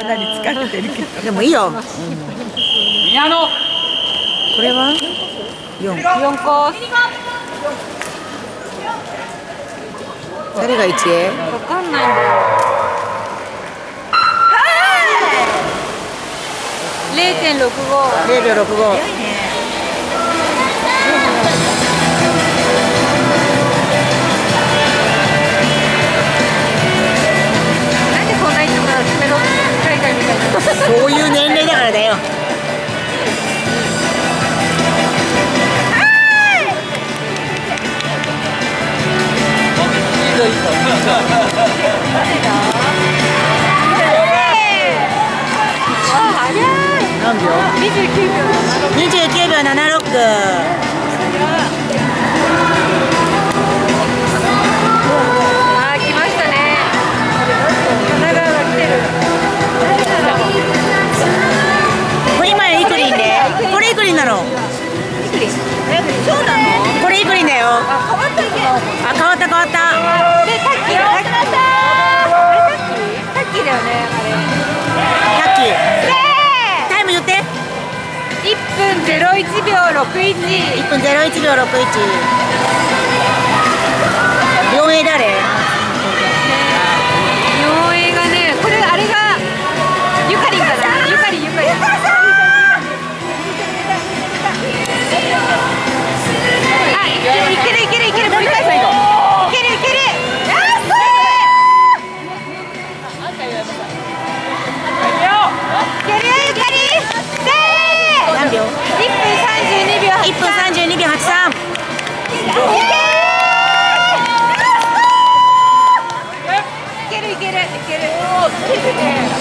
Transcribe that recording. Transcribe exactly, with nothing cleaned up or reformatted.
かなり疲れてるけど。 でもいいよ。 宮野。 これは四。 四個。 誰が一へ？ わかんないんだよ。零点六五。 零秒六五。 なんでこんないつも爪の海外みたいな。 そういう年齢だからだよ。何秒？ 二十九秒。 二十九秒七六。 あー、来ましたね。神奈川が来てる。 これ今イクリンで。これイクリンなの。 え、そうなの？ これイクリンだよ。 あ、変わったっけ？ あ、変わった変わった。 で、タッキーだ。タッキー。あれタッキー？タッキーだよね、あれ。 タッキー。タイム言って。 一分ゼロ一秒六一。 一分ゼロ一秒六一。四位誰？ 四位がね、これあれがゆかりんかな。ゆかりんゆかりん。あ、いけるいけるいけるいける。森川さんいけるいける。やったー。いけるゆかりん。せー。 何秒？ 一分三十二秒八。 一分三十二秒八三。 いけるいけるいける。